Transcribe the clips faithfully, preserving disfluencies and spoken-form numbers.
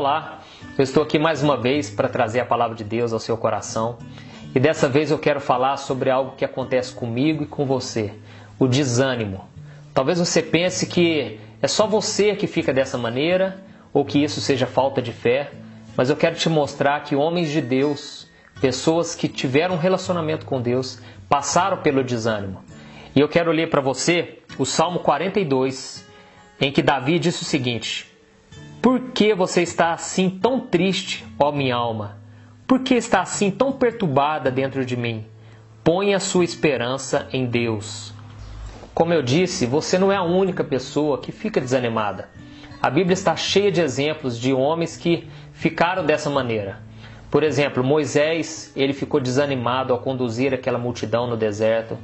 Olá, eu estou aqui mais uma vez para trazer a palavra de Deus ao seu coração. E dessa vez eu quero falar sobre algo que acontece comigo e com você, o desânimo. Talvez você pense que é só você que fica dessa maneira, ou que isso seja falta de fé, mas eu quero te mostrar que homens de Deus, pessoas que tiveram um relacionamento com Deus, passaram pelo desânimo. E eu quero ler para você o Salmo quarenta e dois, em que Davi disse o seguinte: Por que você está assim tão triste, ó minha alma? Por que está assim tão perturbada dentro de mim? Põe a sua esperança em Deus. Como eu disse, você não é a única pessoa que fica desanimada. A Bíblia está cheia de exemplos de homens que ficaram dessa maneira. Por exemplo, Moisés, ele ficou desanimado ao conduzir aquela multidão no deserto.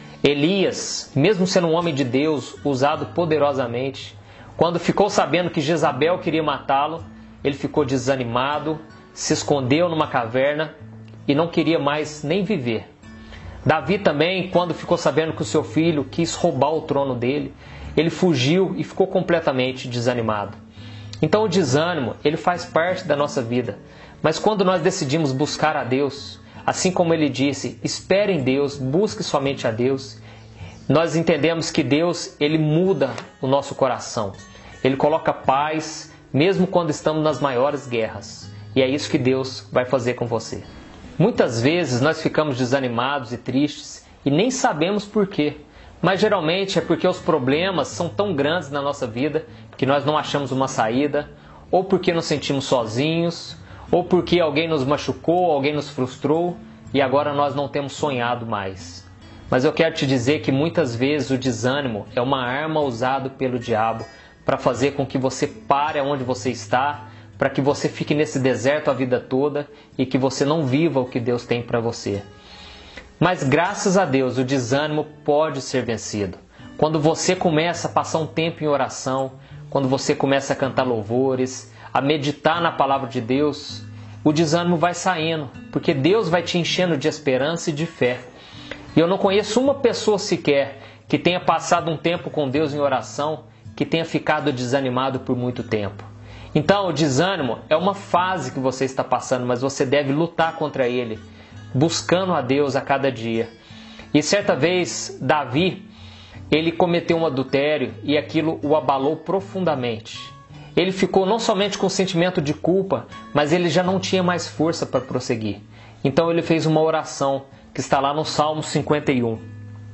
Elias, mesmo sendo um homem de Deus, usado poderosamente, quando ficou sabendo que Jezabel queria matá-lo, ele ficou desanimado, se escondeu numa caverna e não queria mais nem viver. Davi também, quando ficou sabendo que o seu filho quis roubar o trono dele, ele fugiu e ficou completamente desanimado. Então o desânimo, ele faz parte da nossa vida. Mas quando nós decidimos buscar a Deus, assim como ele disse, espere em Deus, busque somente a Deus, nós entendemos que Deus, ele muda o nosso coração. Ele coloca paz, mesmo quando estamos nas maiores guerras. E é isso que Deus vai fazer com você. Muitas vezes nós ficamos desanimados e tristes e nem sabemos por quê. Mas geralmente é porque os problemas são tão grandes na nossa vida que nós não achamos uma saída, ou porque nos sentimos sozinhos, ou porque alguém nos machucou, alguém nos frustrou e agora nós não temos sonhado mais. Mas eu quero te dizer que muitas vezes o desânimo é uma arma usada pelo diabo para fazer com que você pare onde você está, para que você fique nesse deserto a vida toda e que você não viva o que Deus tem para você. Mas graças a Deus o desânimo pode ser vencido. Quando você começa a passar um tempo em oração, quando você começa a cantar louvores, a meditar na palavra de Deus, o desânimo vai saindo, porque Deus vai te enchendo de esperança e de fé. E eu não conheço uma pessoa sequer que tenha passado um tempo com Deus em oração, que tenha ficado desanimado por muito tempo. Então o desânimo é uma fase que você está passando, mas você deve lutar contra ele, buscando a Deus a cada dia. E certa vez, Davi, ele cometeu um adultério e aquilo o abalou profundamente. Ele ficou não somente com sentimento de culpa, mas ele já não tinha mais força para prosseguir. Então ele fez uma oração que está lá no Salmo cinquenta e um.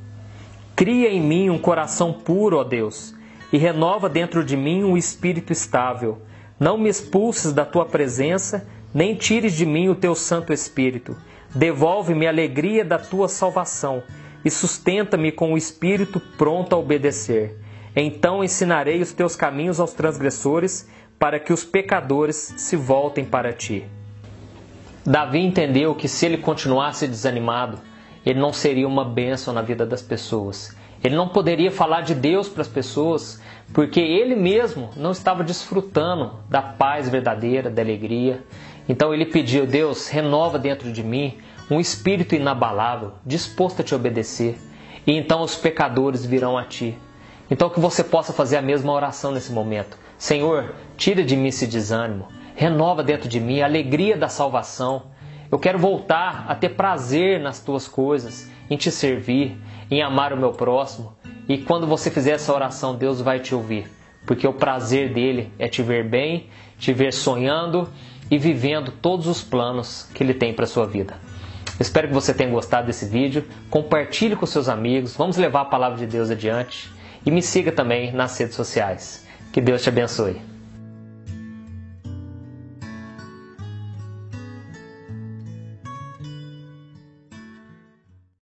Cria em mim um coração puro, ó Deus, e renova dentro de mim um espírito estável. Não me expulses da tua presença, nem tires de mim o teu Santo Espírito. Devolve-me a alegria da tua salvação e sustenta-me com o espírito pronto a obedecer. Então ensinarei os teus caminhos aos transgressores, para que os pecadores se voltem para ti. Davi entendeu que se ele continuasse desanimado, ele não seria uma bênção na vida das pessoas. Ele não poderia falar de Deus para as pessoas, porque ele mesmo não estava desfrutando da paz verdadeira, da alegria. Então ele pediu: Deus, renova dentro de mim um espírito inabalável, disposto a te obedecer, e então os pecadores virão a ti. Então que você possa fazer a mesma oração nesse momento. Senhor, tira de mim esse desânimo, renova dentro de mim a alegria da salvação. Eu quero voltar a ter prazer nas tuas coisas, em te servir, em amar o meu próximo. E quando você fizer essa oração, Deus vai te ouvir, porque o prazer dele é te ver bem, te ver sonhando e vivendo todos os planos que ele tem para a sua vida. Espero que você tenha gostado desse vídeo. Compartilhe com seus amigos. Vamos levar a palavra de Deus adiante. E me siga também nas redes sociais. Que Deus te abençoe.